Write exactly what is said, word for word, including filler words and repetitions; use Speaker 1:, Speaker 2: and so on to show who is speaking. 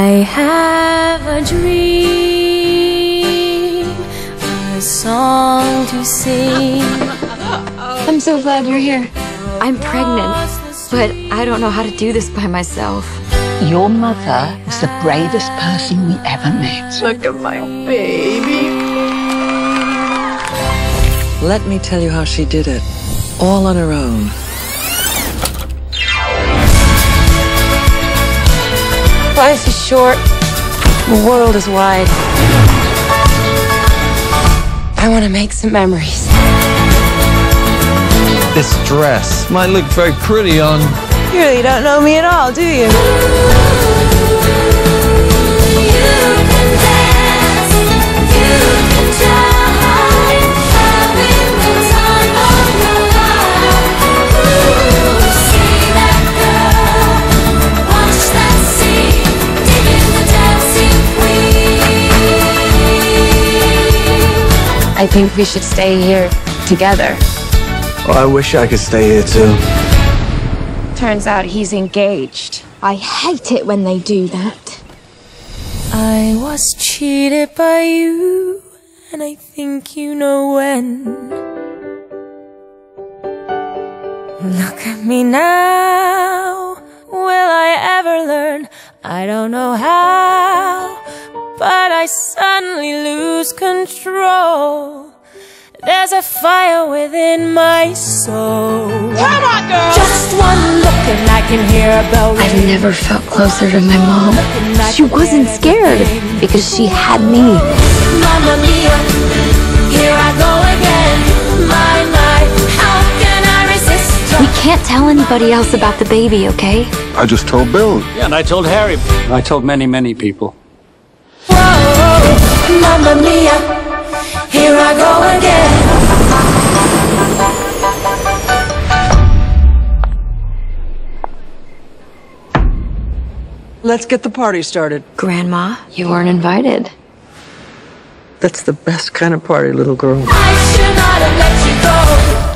Speaker 1: I have a dream, a song to sing.
Speaker 2: I'm so glad you're here. I'm pregnant, but I don't know how to do this by myself.
Speaker 3: Your mother was the bravest person we ever met.
Speaker 2: Look at my baby.
Speaker 4: Let me tell you how she did it. All on her own.
Speaker 2: Life is short. The world is wide. I want to make some memories.
Speaker 5: This dress might look very pretty on...
Speaker 2: You really don't know me at all, do you? I think we should stay here together.
Speaker 5: Oh, I wish I could stay here too.
Speaker 2: Turns out he's engaged. I hate it when they do that.
Speaker 1: I was cheated by you, and I think you know when. Look at me now. Will I ever learn? I don't know how, but I suddenly lose control. There's a fire within my soul.
Speaker 3: Come on, girl!
Speaker 1: Just one look and I can hear a bell ring.
Speaker 2: I've never felt closer to my mom. She wasn't scared because she had me.
Speaker 1: Mamma mia, here I go again. My, my, how can I resist?
Speaker 2: We can't tell anybody else about the baby, okay?
Speaker 6: I just told Bill.
Speaker 7: Yeah, and I told Harry. I told many, many people.
Speaker 1: Whoa, mamma mia, here I go again.
Speaker 4: Let's get the party started.
Speaker 2: Grandma, you weren't invited.
Speaker 4: That's the best kind of party, little girl.
Speaker 1: I should not have let you go.